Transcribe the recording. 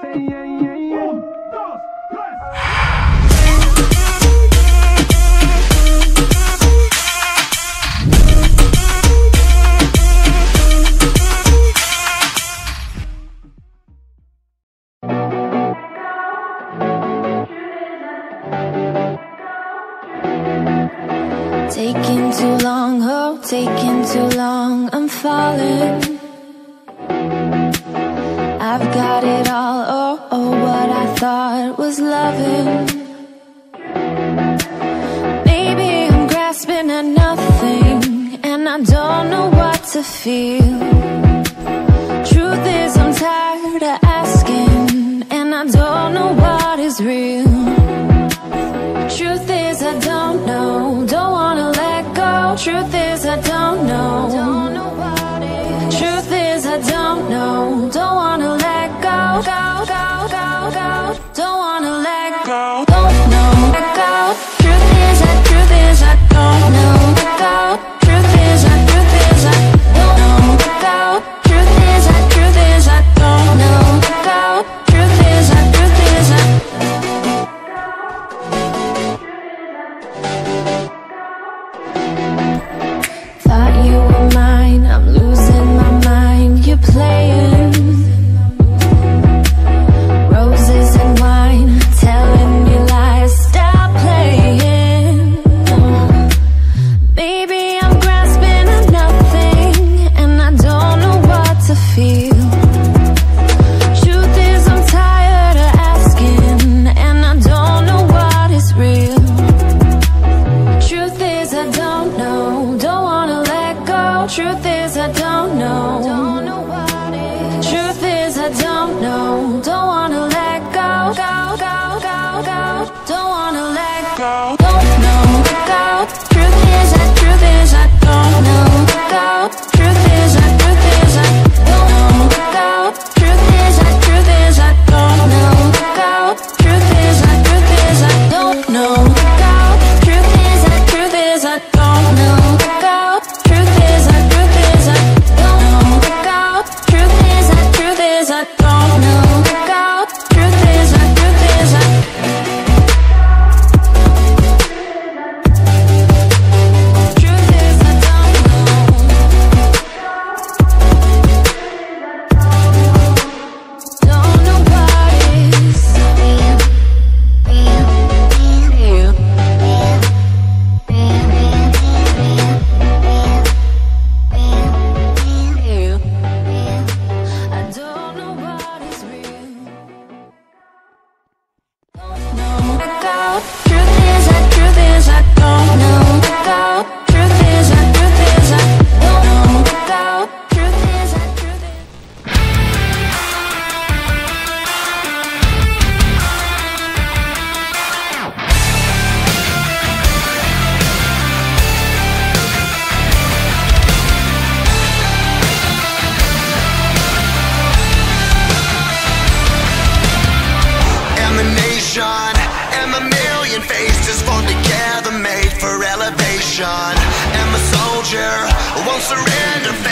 Taking too long, oh, taking too long, I'm falling. I've got it all, oh, oh, what I thought was loving. Maybe I'm grasping at nothing, and I don't know what to feel. Truth is I'm tired of asking, and I don't know what is real. Truth is I don't know, don't wanna let go. Truth is I don't know, don't know what it is. Truth is I don't know, don't wanna let go. Go, go, go, go, don't wanna let go. Don't know, let go. Truth is I don't know, let go. Truth is I don't know, let go. Truth is I don't know, let go. Truth is I thought you were mine, I'm losing my mind, you're playing. Roses and wine, telling me lies, stop playing. Baby, I'm grasping at nothing, and I don't know what to feel. Truth is I'm tired of asking, and I don't know what is real. Truth is I don't know, don't wanna let go. Truth is I don't know, don't know what it is. Truth is I don't know, don't wanna let go. Go, go, go, go, don't wanna let go. Don't know, let go. Truth is I don't know, let go. Truth is I don't know, let go. Truth is I don't know, let go. Truth is I don't know, let go. Truth is I don't know, let go. Truth is I don't know, let go. Truth is I don't know, let go. Truth is I don't know what is real. I don't know what is real. Don't know, let go. Truth is I don't know, let go. Truth is I don't know, let go. Truth is I Emanation, am a million faces formed together, made for elevation. Am a soldier, won't surrender.